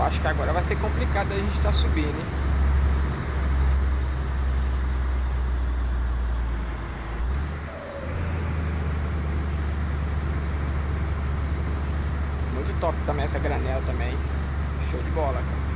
acho que agora vai ser complicado a gente estar subindo, hein? Muito top também essa granela também. Show de bola, cara.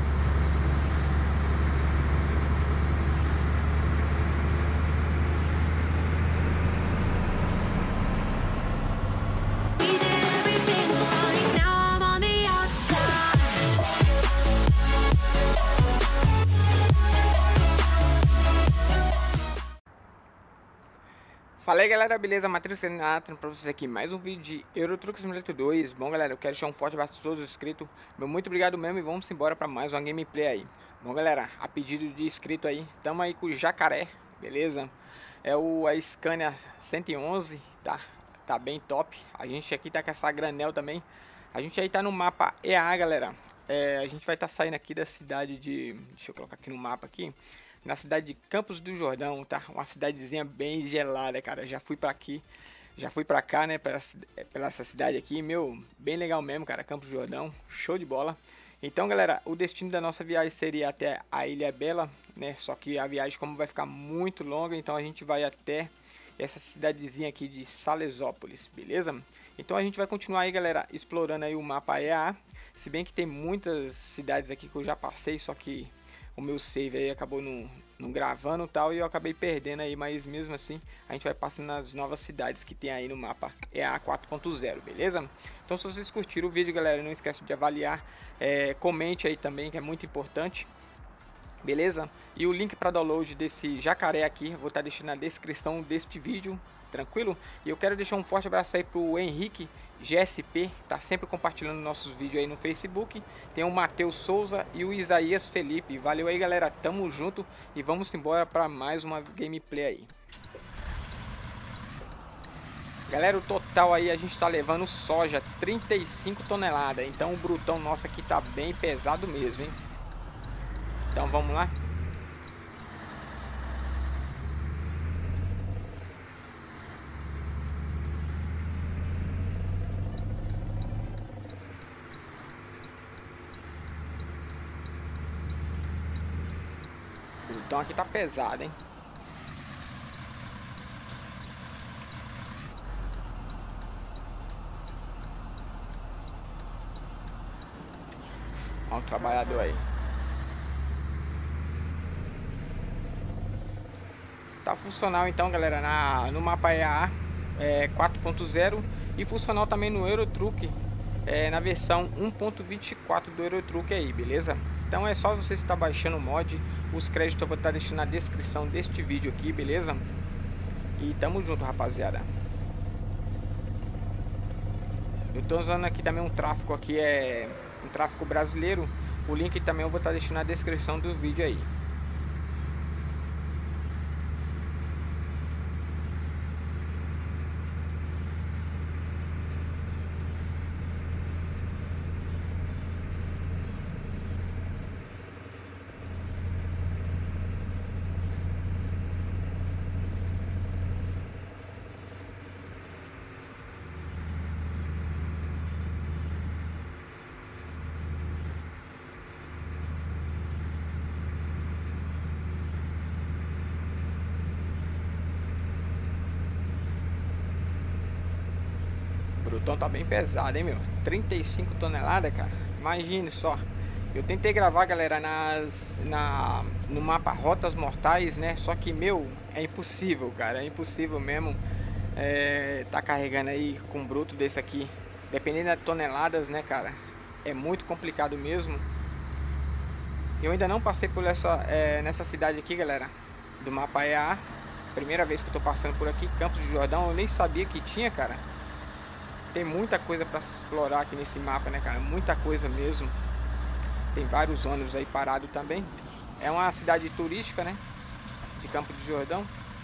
Fala aí galera, beleza? Matrix Renato pra vocês aqui, mais um vídeo de Euro Truck Simulator 2. Bom galera, eu quero deixar um forte abraço a todos os inscritos. Meu muito obrigado mesmo e vamos embora pra mais uma gameplay aí. Bom galera, a pedido de inscrito aí, tamo aí com o Jacaré, beleza? É a Scania 111, tá bem top. A gente aqui tá com essa granel também. A gente aí tá no mapa EA galera. A gente vai estar saindo aqui da cidade de... Deixa eu colocar aqui no mapa aqui. Na cidade de Campos do Jordão, tá? Uma cidadezinha bem gelada, cara. Já fui pra aqui, já fui pra cá, né? Pela essa cidade aqui, meu, bem legal mesmo, cara. Campos do Jordão, show de bola. Então, galera, o destino da nossa viagem seria até a Ilha Bela, né? Só que a viagem, como vai ficar muito longa, então a gente vai até essa cidadezinha aqui de Salesópolis, beleza? Então a gente vai continuar aí, galera, explorando aí o mapa EA. Se bem que tem muitas cidades aqui que eu já passei, só que o meu save aí acabou não gravando e tal, e eu acabei perdendo aí, mas mesmo assim a gente vai passando nas novas cidades que tem aí no mapa EA 4.0, beleza? Então se vocês curtiram o vídeo, galera, não esquece de avaliar, comente aí também, que é muito importante, beleza? E o link para download desse jacaré aqui, eu vou estar deixando na descrição deste vídeo, tranquilo? E eu quero deixar um forte abraço aí pro Henrique GSP, tá sempre compartilhando nossos vídeos aí no Facebook. Tem o Matheus Souza e o Isaías Felipe. Valeu aí galera, tamo junto e vamos embora para mais uma gameplay aí. Galera, o total aí a gente tá levando soja 35 toneladas. Então o brutão nosso aqui tá bem pesado mesmo, hein? Então vamos lá. Então aqui tá pesado, hein? Olha o trabalhador aí. Tá funcional então, galera, no mapa EA 4.0 e funcional também no Euro Truck na versão 1.24 do Euro Truck aí, beleza? Então é só você estar baixando o mod. Os créditos eu vou estar deixando na descrição deste vídeo aqui, beleza? E tamo junto, rapaziada. Eu tô usando aqui também um tráfego aqui, um tráfego brasileiro. O link também eu vou estar deixando na descrição do vídeo aí. O brutão tá bem pesado, hein, meu? 35 toneladas, cara. Imagine só. Eu tentei gravar, galera, no mapa Rotas Mortais, né? Só que, meu, é impossível, cara. É impossível mesmo. Tá carregando aí com um bruto desse aqui. Dependendo das toneladas, né, cara? É muito complicado mesmo. Eu ainda não passei por nessa cidade aqui, galera, do mapa EA. Primeira vez que eu tô passando por aqui, Campos do Jordão. Eu nem sabia que tinha, cara. Tem muita coisa para se explorar aqui nesse mapa, né, cara? Muita coisa mesmo. Tem vários ônibus aí parados também. É uma cidade turística, né? De Campos do Jordão.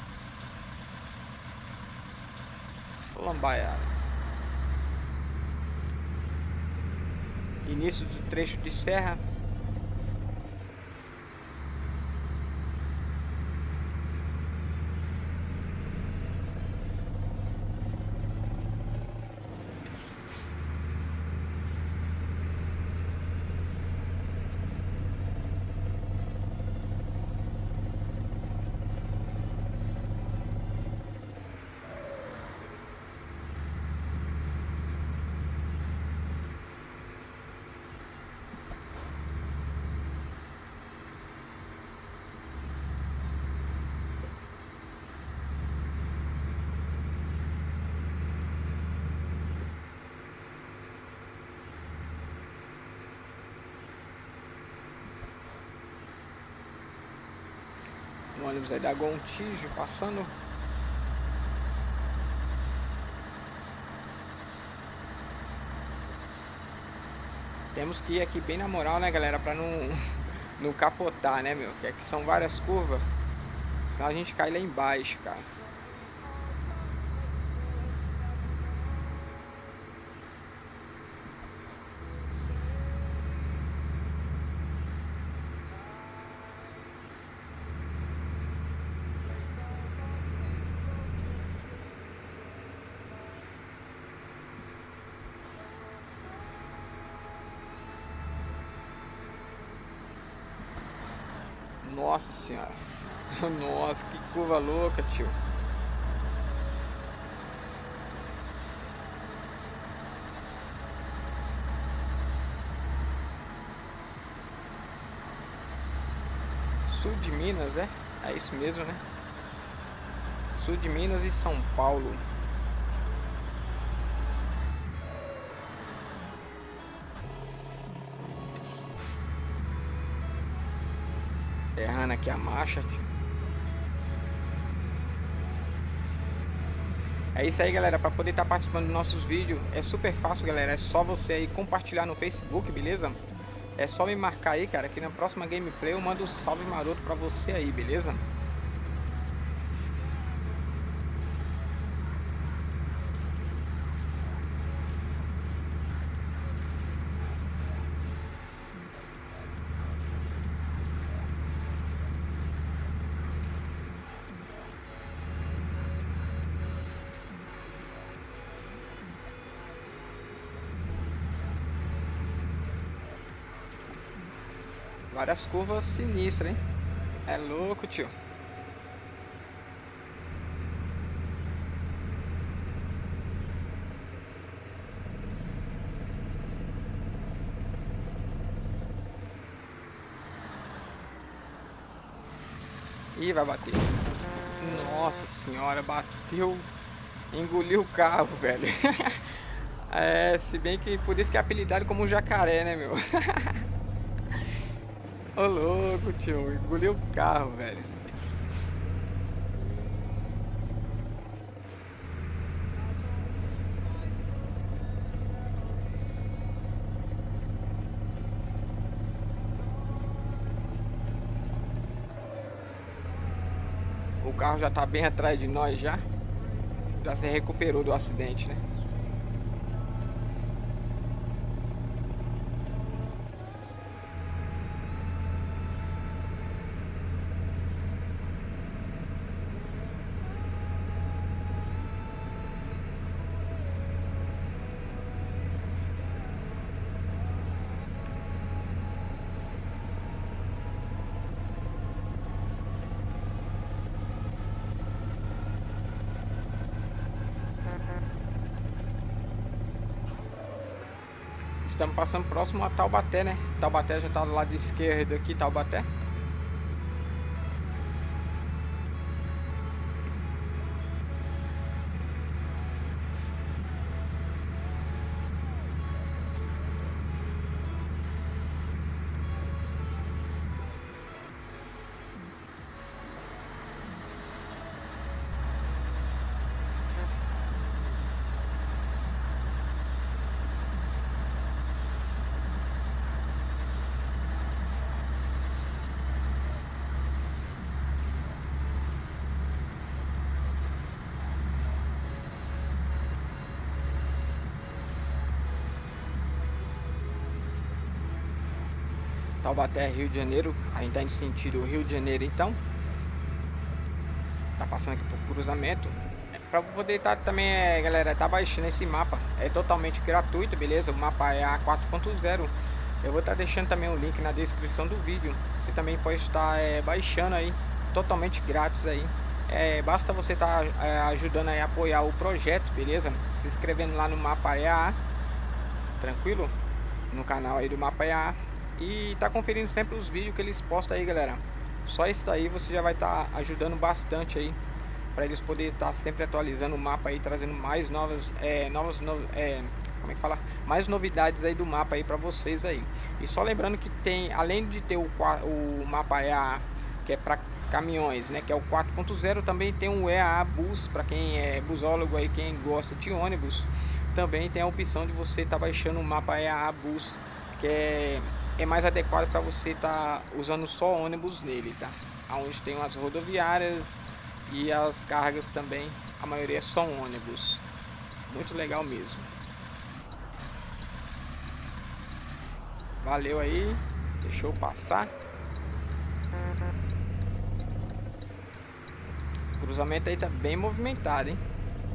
Lambaiara. Início do trecho de serra. ônibus aí da Gontijo passando. Temos que ir aqui bem na moral, né, galera, pra não capotar, né, meu? Que aqui são várias curvas, então a gente cai lá embaixo, cara. Nossa senhora. Nossa, que curva louca, tio. Sul de Minas, é? É isso mesmo, né? Sul de Minas e São Paulo. Errando aqui a marcha, tio. É isso aí, galera. Para poder estar participando dos nossos vídeos é super fácil, galera. É só você aí compartilhar no Facebook, beleza? É só me marcar aí, cara, que na próxima gameplay eu mando um salve maroto pra você aí, beleza? Várias curvas sinistras, hein? É louco, tio. Ih, vai bater. Nossa senhora, bateu. Engoliu o carro, velho. É, se bem que por isso que é apelidado como jacaré, né, meu? Ô louco, tio. Engoliu o carro, velho. O carro já tá bem atrás de nós já. Já se recuperou do acidente, né? Estamos passando próximo a Taubaté, né? Taubaté já tá do lado esquerdo aqui, Taubaté. Taubaté, Rio de Janeiro. A gente tá em sentido Rio de Janeiro, então. Tá passando aqui por cruzamento. Pra poder estar também, galera, tá baixando esse mapa. É totalmente gratuito, beleza? O mapa é a 4.0. Eu vou estar deixando também o link na descrição do vídeo. Você também pode estar baixando aí, totalmente grátis aí. Basta você estar ajudando aí a apoiar o projeto, beleza? Se inscrevendo lá no Mapa EAA, tranquilo? No canal aí do Mapa EAA. E tá conferindo sempre os vídeos que eles postam aí, galera. Só isso daí você já vai estar ajudando bastante aí, para eles poderem estar sempre atualizando o mapa aí, trazendo mais como é que fala? Mais novidades aí do mapa aí para vocês aí. E só lembrando que tem, além de ter o mapa EAA, que é para caminhões, né, que é o 4.0. Também tem um EAA Bus, para quem é busólogo aí, quem gosta de ônibus, também tem a opção de você estar baixando o mapa EAA Bus, que é mais adequado para você estar usando só ônibus nele, tá? Onde tem as rodoviárias e as cargas também, a maioria é só ônibus. Muito legal mesmo. Valeu aí, deixou passar. O cruzamento aí tá bem movimentado, hein?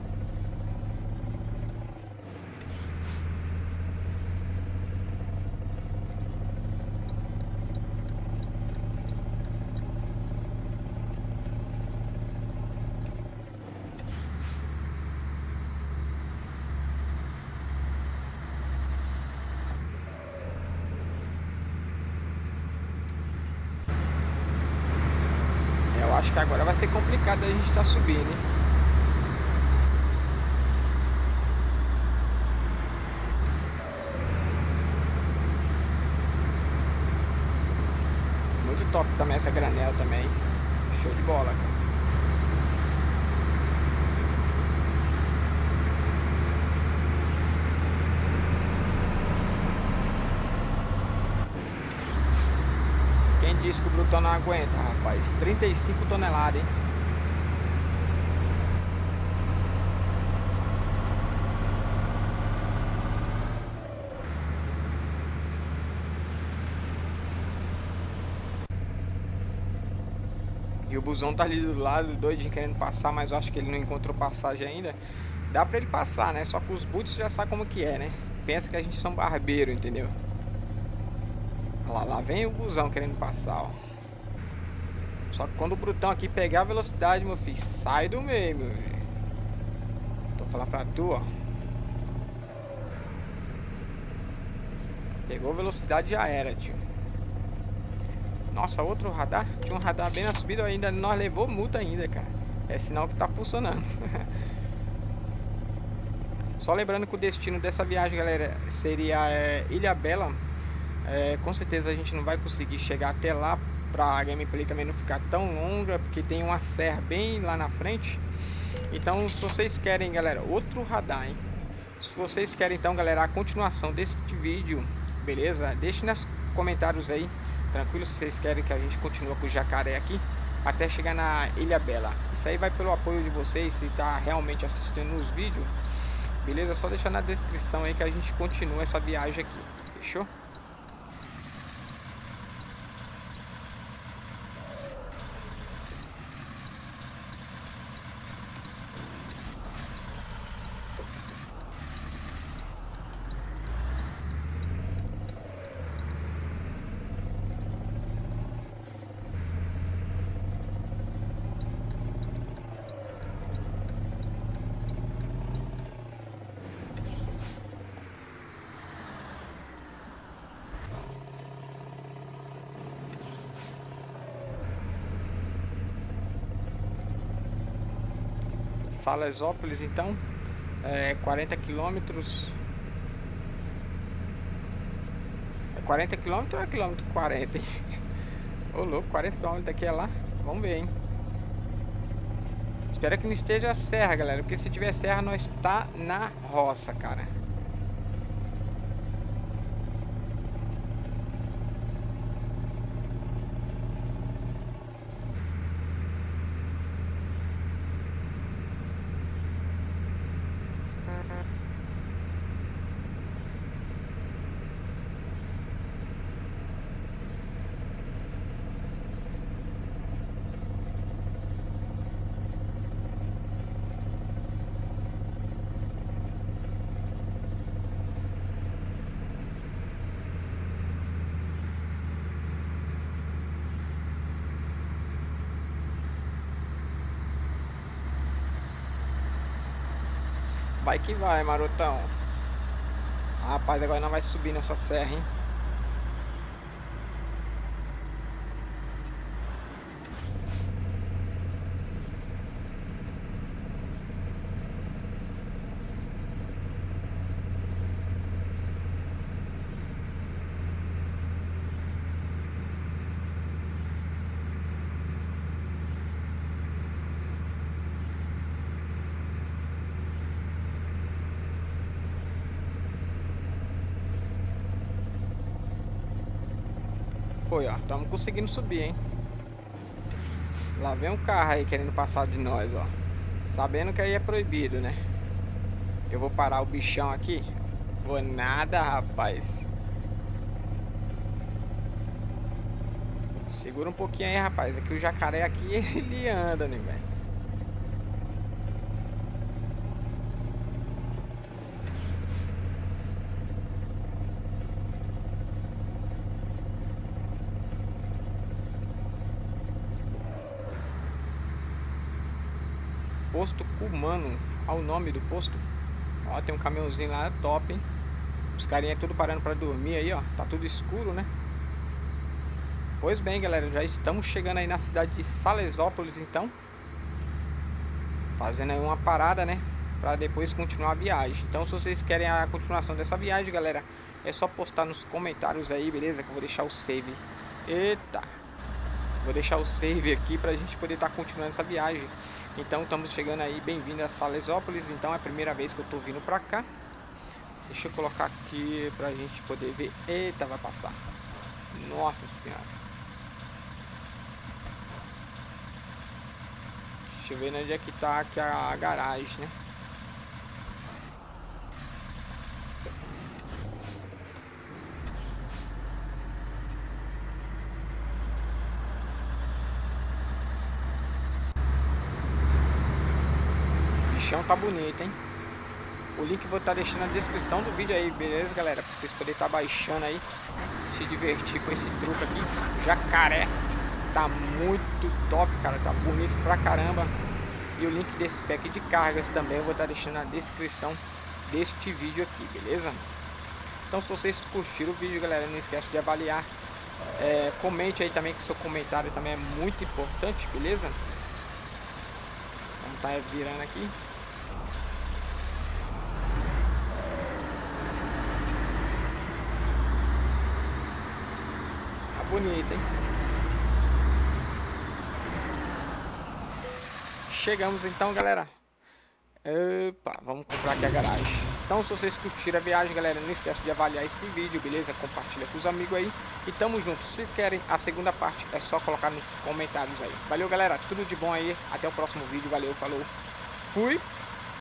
Eu acho que agora vai ser complicado a gente estar subindo, hein? Muito top também essa granela também. Show de bola, cara. Quem disse que o Brutão não aguenta, rapaz? 35 toneladas, hein? E o busão tá ali do lado, doidinho querendo passar, mas eu acho que ele não encontrou passagem ainda. Dá pra ele passar, né? Só que os boots já sabem como que é, né? Pensa que a gente são barbeiro, entendeu? Lá vem o busão querendo passar, ó. Só que quando o Brutão aqui pegar a velocidade, meu filho, sai do meio, meu filho. Tô falando pra tu, ó. Pegou velocidade, já era, tio. Nossa, outro radar? Tinha um radar bem na subida, ainda nós levou multa ainda, cara. É sinal que tá funcionando. Só lembrando que o destino dessa viagem, galera, seria Ilhabela. Com certeza a gente não vai conseguir chegar até lá, pra gameplay também não ficar tão longa, porque tem uma serra bem lá na frente. Então, se vocês querem, galera, outro radar, hein? Se vocês querem, então, galera, a continuação desse vídeo, beleza? Deixe nos comentários aí, tranquilo, se vocês querem que a gente continue com o jacaré aqui até chegar na Ilhabela. Isso aí vai pelo apoio de vocês, se tá realmente assistindo os vídeos, beleza? Só deixar na descrição aí que a gente continua essa viagem aqui, fechou? Salesópolis, então, 40 quilômetros. É 40 quilômetros ou é quilômetro 40, hein? Ô louco, 40 quilômetros daqui é lá. Vamos ver, hein? Espero que não esteja a serra, galera, porque se tiver serra nós tá na roça, cara. Vai que vai, marotão. Rapaz, agora não vai subir nessa serra, hein? Foi, ó. Estamos conseguindo subir, hein? Lá vem um carro aí querendo passar de nós, ó. Sabendo que aí é proibido, né? Eu vou parar o bichão aqui. Vou nada, rapaz. Segura um pouquinho aí, rapaz. Aqui o jacaré aqui, ele anda, né, velho? Posto Kumano. Olha o nome do posto. Ó, tem um caminhãozinho lá, top, hein? Os carinha tudo parando pra dormir aí, ó. Tá tudo escuro, né? Pois bem, galera, já estamos chegando aí na cidade de Salesópolis, então. Fazendo aí uma parada, né? Pra depois continuar a viagem. Então, se vocês querem a continuação dessa viagem, galera, é só postar nos comentários aí, beleza? Que eu vou deixar o save. Eita! Vou deixar o save aqui pra gente poder estar continuando essa viagem. Então, estamos chegando aí, bem-vindo a Salesópolis. Então, é a primeira vez que eu tô vindo pra cá. Deixa eu colocar aqui pra gente poder ver. Eita, vai passar. Nossa senhora. Deixa eu ver onde é que tá aqui a garagem, né? O bichão tá bonito, hein? O link vou estar deixando na descrição do vídeo aí, beleza, galera? Pra vocês poderem estar baixando aí, se divertir com esse truque aqui. Jacaré tá muito top, cara, tá bonito pra caramba. E o link desse pack de cargas também eu vou estar deixando na descrição deste vídeo aqui, beleza? Então, se vocês curtiram o vídeo, galera, não esquece de avaliar. Comente aí também, que seu comentário também é muito importante, beleza? Vamos estar virando aqui. Bonito, hein? Chegamos então, galera. Opa, vamos comprar aqui a garagem. Então, se vocês curtiram a viagem, galera, não esquece de avaliar esse vídeo, beleza? Compartilha com os amigos aí. E tamo junto. Se querem a segunda parte, é só colocar nos comentários aí. Valeu, galera. Tudo de bom aí. Até o próximo vídeo. Valeu, falou. Fui.